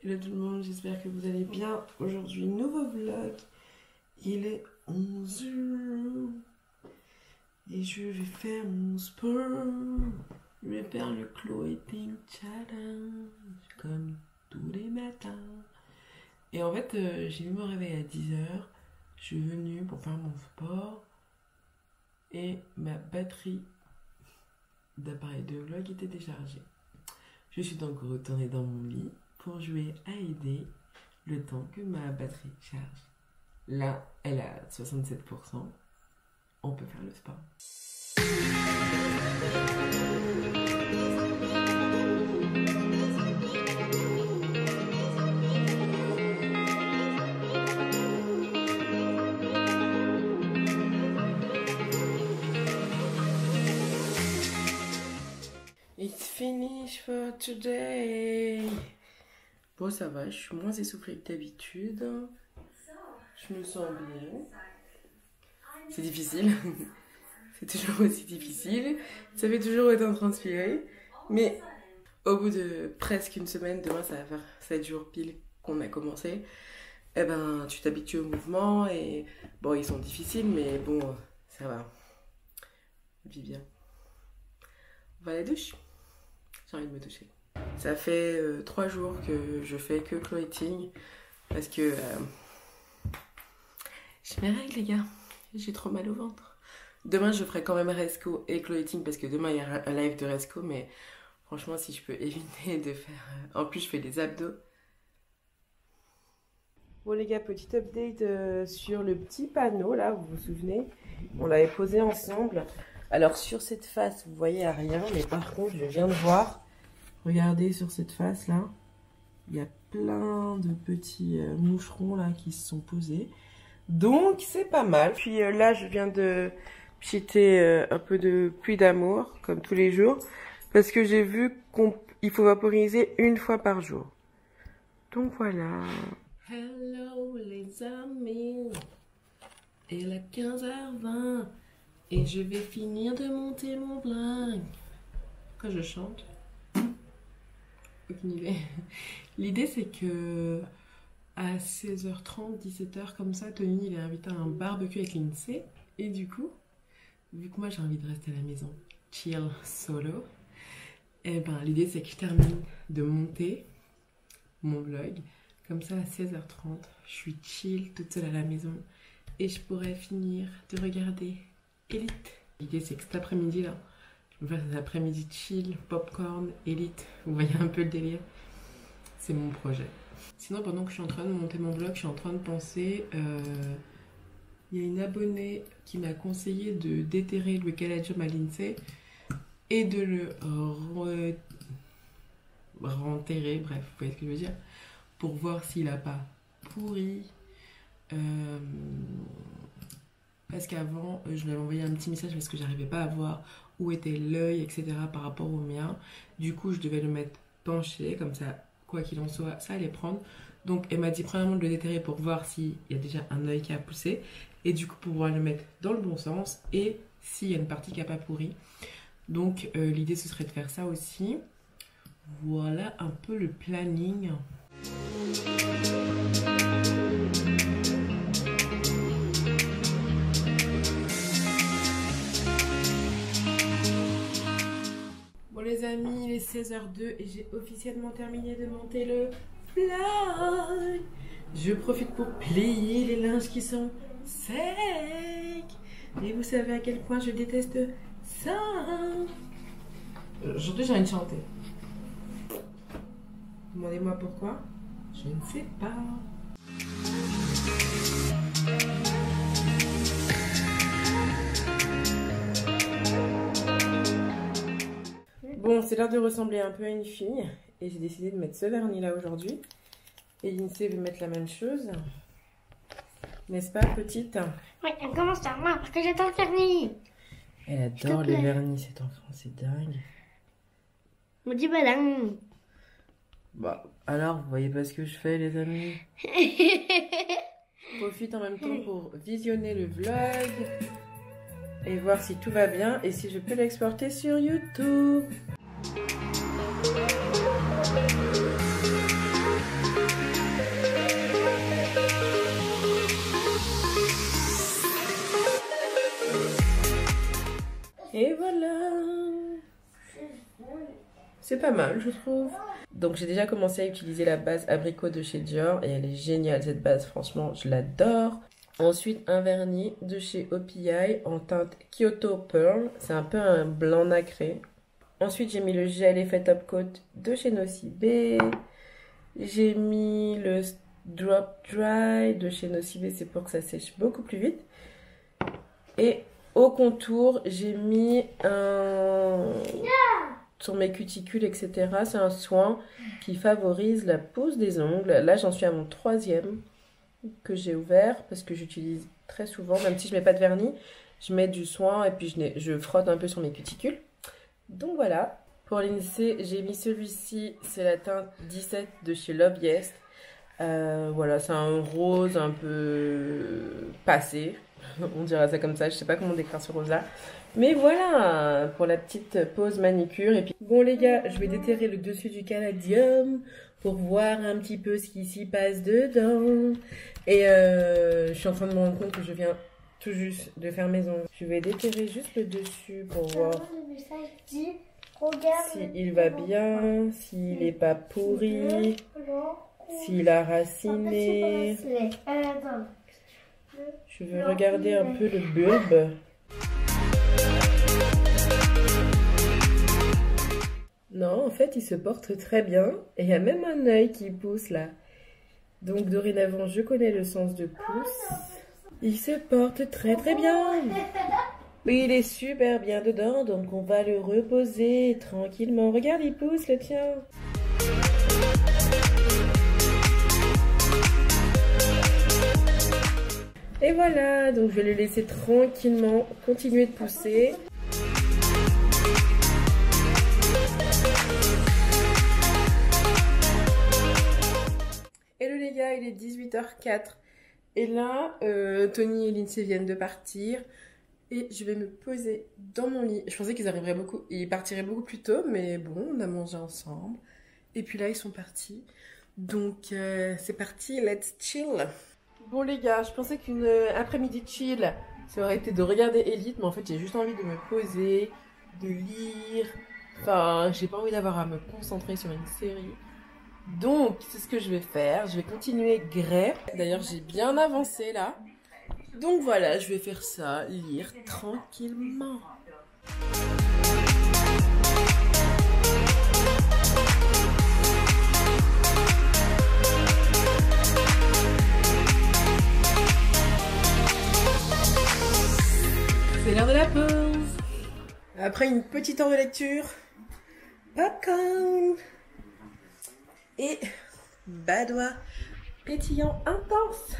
Hello tout le monde, j'espère que vous allez bien. Aujourd'hui, nouveau vlog. Il est 11h et je vais faire mon sport. Je vais faire le Clothing Challenge comme tous les matins. Et en fait, j'ai mis mon réveil à 10h. Je suis venue pour faire mon sport et ma batterie d'appareil de vlog était déchargée. Je suis donc retournée dans mon lit pour jouer à aider le temps que ma batterie charge. Là, elle est à 67%. On peut faire le sport. It's finished for today. Bon, ça va, je suis moins essoufflée que d'habitude. Je me sens bien. C'est difficile. C'est toujours aussi difficile. Ça fait toujours autant transpirer. Mais au bout de presque une semaine, demain ça va faire 7 jours pile qu'on a commencé. Eh ben, tu t'habitues au mouvement et bon, ils sont difficiles, mais bon, ça va. Vis bien. On va à la douche. J'ai envie de me toucher. Ça fait 3 jours que je fais que clothing parce que j'ai mes règles, les gars. J'ai trop mal au ventre. Demain, je ferai quand même Resco et clothing parce que demain, il y a un live de Resco. Mais franchement, si je peux éviter de faire... En plus, je fais des abdos. Bon, les gars, petit update sur le petit panneau, là, vous vous souvenez? On l'avait posé ensemble. Alors, sur cette face, vous voyez, il n'y a rien. Mais par contre, je viens de voir... Regardez sur cette face là, il y a plein de petits moucherons là qui se sont posés. Donc c'est pas mal. Puis là je viens de pchiter un peu de pluie d'amour comme tous les jours. Parce que j'ai vu qu'il faut vaporiser une fois par jour. Donc voilà. Hello les amis. Il est 15h20. Et je vais finir de monter mon blingue. Pourquoi je chante? Aucune idée. L'idée c'est que à 16h30, 17h comme ça, Tony il est invité à un barbecue avec l'INSEE. Et du coup, vu que moi j'ai envie de rester à la maison, chill, solo, et ben l'idée c'est que je termine de monter mon vlog. Comme ça à 16h30, je suis chill, toute seule à la maison. Et je pourrais finir de regarder Elite. L'idée c'est que cet après-midi là, je vais faire cet après-midi chill, popcorn, Elite. Vous voyez un peu le délire. C'est mon projet. Sinon, pendant que je suis en train de monter mon vlog, je suis en train de penser... Il y a une abonnée qui m'a conseillé de déterrer le caladium à l'INSEE et de le renterrer, bref, vous voyez ce que je veux dire, pour voir s'il n'a pas pourri. Parce qu'avant, je lui avais envoyé un petit message parce que j'arrivais pas à voir où était l'œil, etc. par rapport au mien. Du coup, je devais le mettre penché, comme ça, quoi qu'il en soit, ça allait prendre. Donc, elle m'a dit premièrement de le déterrer pour voir s'il y a déjà un œil qui a poussé. Et du coup, pour pouvoir le mettre dans le bon sens et s'il y a une partie qui n'a pas pourri. Donc, l'idée, ce serait de faire ça aussi. Voilà un peu le planning. Bon les amis, il est 16h02 et j'ai officiellement terminé de monter le vlog. Je profite pour plier les linges qui sont secs. Et vous savez à quel point je déteste ça. Aujourd'hui j'ai envie de chanter. Demandez-moi pourquoi. Je ne sais pas. Bon, c'est l'heure de ressembler un peu à une fille. Et j'ai décidé de mettre ce vernis là aujourd'hui. Et l'INSEE veut mettre la même chose. N'est-ce pas, petite? Oui, elle commence par moi parce que j'adore le vernis. Elle adore les vernis, cet enfant, c'est dingue. Me dis badin. Bah, alors, vous voyez pas ce que je fais, les amis? Profite en même temps pour visionner le vlog et voir si tout va bien et si je peux l'exporter sur YouTube. Et voilà. C'est pas mal, je trouve. Donc j'ai déjà commencé à utiliser la base abricot de chez Dior et elle est géniale cette base, franchement, je l'adore. Ensuite, un vernis de chez OPI en teinte Kyoto Pearl. C'est un peu un blanc nacré. Ensuite, j'ai mis le gel effet top coat de chez Nocibé. J'ai mis le Drop Dry de chez Nocibé, c'est pour que ça sèche beaucoup plus vite. Et au contour, j'ai mis un... sur mes cuticules, etc. C'est un soin qui favorise la pousse des ongles. Là, j'en suis à mon 3e que j'ai ouvert parce que j'utilise très souvent, même si je mets pas de vernis, je mets du soin et puis je frotte un peu sur mes cuticules. Donc voilà, pour l'INSEE, j'ai mis celui-ci, c'est la teinte 17 de chez Love Yes. Voilà, c'est un rose un peu passé, on dirait ça comme ça, je sais pas comment décrire ce rose-là. Mais voilà, pour la petite pause manicure. Et puis bon les gars, je vais déterrer le dessus du caladium pour voir un petit peu ce qui s'y passe dedans. Et je suis en train de me rendre compte que je viens tout juste de faire mes ongles. Je vais déterrer juste le dessus pour voir s'il va bien, s'il n'est pas pourri, s'il a raciné. Je veux regarder un peu le bulbe. Non, en fait, il se porte très bien. Et il y a même un œil qui pousse là. Donc, dorénavant, je connais le sens de pouce. Il se porte très très bien. Mais il est super bien dedans. Donc, on va le reposer tranquillement. Regarde, il pousse le tien. Et voilà. Donc, je vais le laisser tranquillement continuer de pousser. Hello les gars, il est 18h04 et là, Tony et Lindsay viennent de partir et je vais me poser dans mon lit. Je pensais ils partiraient beaucoup plus tôt, mais bon, on a mangé ensemble et puis là ils sont partis. Donc c'est parti, let's chill. Bon les gars, je pensais qu'une après-midi chill, ça aurait été de regarder Elite, mais en fait j'ai juste envie de me poser, de lire. Enfin, j'ai pas envie d'avoir à me concentrer sur une série. Donc, c'est ce que je vais faire. Je vais continuer Grey. D'ailleurs, j'ai bien avancé là. Donc voilà, je vais faire ça, lire tranquillement. C'est l'heure de la pause. Après une petite heure de lecture, popcorn. Et badois pétillant intense.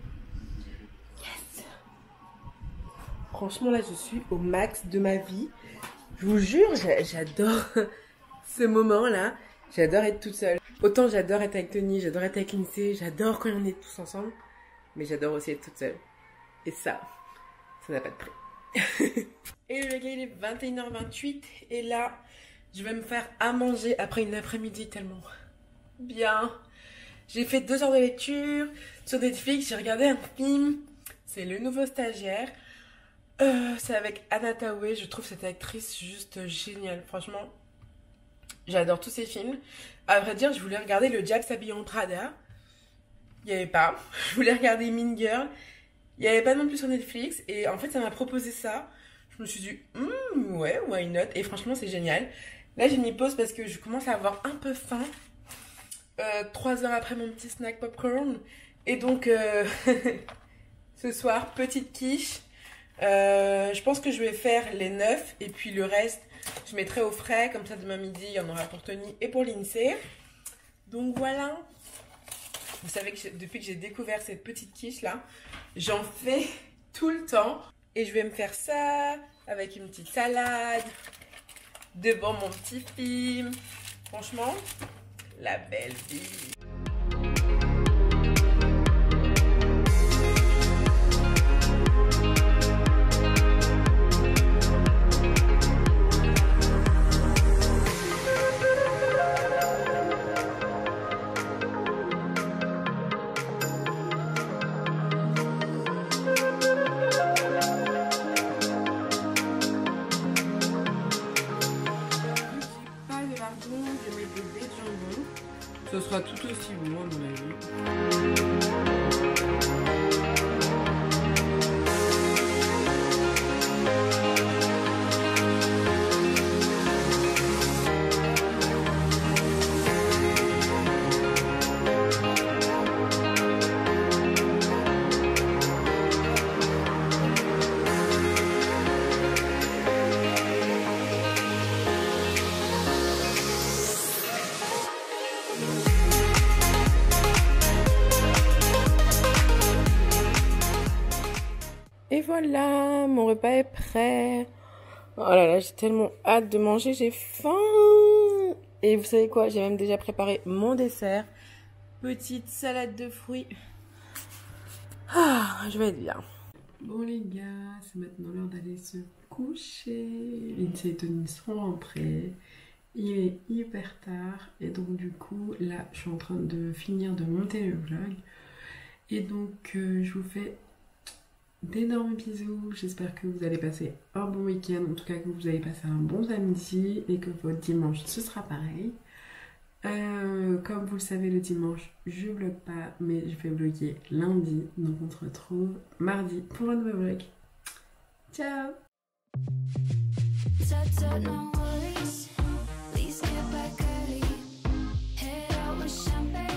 Yes. Franchement là je suis au max de ma vie. Je vous jure, j'adore ce moment là. J'adore être toute seule. Autant j'adore être avec Tony, j'adore être avec Lindsay, j'adore quand on est tous ensemble. Mais j'adore aussi être toute seule. Et ça n'a pas de prix. Et le gars il est 21h28. Et là je vais me faire à manger après une après-midi tellement... bien. J'ai fait 2 heures de lecture sur Netflix, j'ai regardé un film, c'est Le Nouveau Stagiaire. C'est avec Anna Thaoué, je trouve cette actrice juste géniale, franchement. J'adore tous ses films. À vrai dire, je voulais regarder le Jack s'habille en Prada. Il n'y avait pas. Je voulais regarder Mean Girl. Il n'y avait pas non plus sur Netflix. Et en fait, ça m'a proposé ça. Je me suis dit, ouais, why not? Et franchement, c'est génial. Là, j'ai mis pause parce que je commence à avoir un peu faim. 3 heures après mon petit snack popcorn. Et donc, ce soir, petite quiche. Je pense que je vais faire les 9 et puis le reste, je mettrai au frais. Comme ça, demain midi, il y en aura pour Tony et pour Lindsay. Donc voilà. Vous savez que depuis que j'ai découvert cette petite quiche là, j'en fais tout le temps. Et je vais me faire ça avec une petite salade devant mon petit film. Franchement, la belle vie. sera tout aussi bon à mon avis. Et voilà, mon repas est prêt. Oh là là, j'ai tellement hâte de manger, j'ai faim. Et vous savez quoi, j'ai même déjà préparé mon dessert. Petite salade de fruits. Ah, je vais être bien. Bon les gars, c'est maintenant l'heure d'aller se coucher. Lindsay et Tony sont rentrés. Il est hyper tard. Et donc du coup, là, je suis en train de finir de monter le vlog. Et donc, je vous fais d'énormes bisous, j'espère que vous allez passer un bon week-end, en tout cas que vous allez passer un bon samedi et que votre dimanche ce sera pareil. Comme vous le savez, le dimanche je vlog pas, mais je vais vlogger lundi, donc on se retrouve mardi pour un nouveau vlog. Ciao! No worries, please get back early. Head out with champagne.